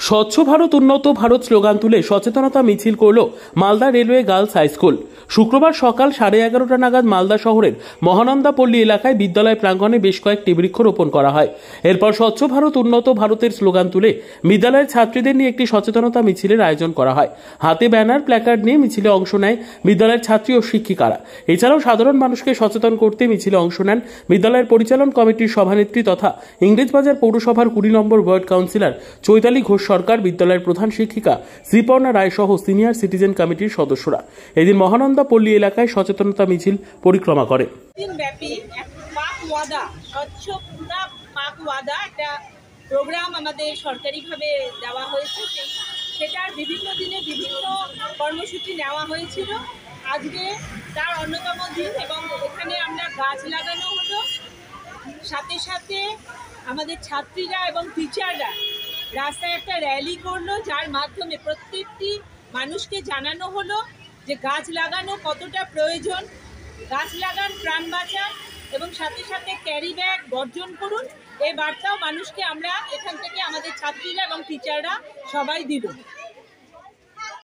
স্বচ্ছ ভারত উন্নত ভারত স্লোগান তুলে সচেতনতা মিছিল করল Malda railway girls high school. শুক্রবার সকাল 11:30 নাগাদ মালদা শহরের মহানন্দা পল্লী এলাকায় বিদ্যালয় প্রাঙ্গণে বেশ কয়েকটি বৃক্ষরোপণ করা হয়। এরপর স্বচ্ছ ভারত উন্নত ভারতের স্লোগান তুলে বিদ্যালয়ের ছাত্রীদের নিয়ে একটি সচেতনতা মিছিলের আয়োজন করা হয়। হাতে ব্যানার প্ল্যাকার্ড নিয়ে মিছিলে অংশ নেয় বিদ্যালয়ের ছাত্রী ও শিক্ষিকারা। এছাড়াও সাধারণ মানুষকে সচেতন করতে মিছিলে অংশ নেন বিদ্যালয়ের পরিচালন কমিটির সভানেত্রী তথা ইংরেজবাজার পৌরসভার 20 নম্বর ওয়ার্ড কাউন্সিলর চৈতালি ঘোষ সরকার, বিদ্যালয়ের প্রধান শিক্ষিকা শ্রীপর্ণা রায় সহ সিনিয়র সিটিজেন কমিটির সদস্যরা। এদিন মহানন্দা পল্লী এলাকায় সচেতনতা মিছিল পরিক্রমা করে। দিনব্যাপী পাক ওয়াদা, স্বচ্ছ পাক ওয়াদা একটা প্রোগ্রাম আমাদের সরকারিভাবে দেওয়া হয়েছে। সেটার বিভিন্ন দিনে বিভিন্ন কর্মসূচি নেওয়া হয়েছিল। আজকে তার অন্যতম দিন এবং এখানে আমরা গাছ লাগানো হলো। সাথে সাথে আমাদের ছাত্রীরা এবং টিচাররা রাস্তায় একটা র্যালি করলো, যার মাধ্যমে প্রত্যেকটি মানুষকে জানানো হলো যে গাছ লাগানো কতটা প্রয়োজন। গাছ লাগান, প্রাণ বাঁচান এবং সাথে সাথে ক্যারি ব্যাগ বর্জন করুন। এই বার্তাও মানুষকে আমরা এখান থেকে আমাদের ছাত্রীরা এবং টিচাররা সবাই দিল।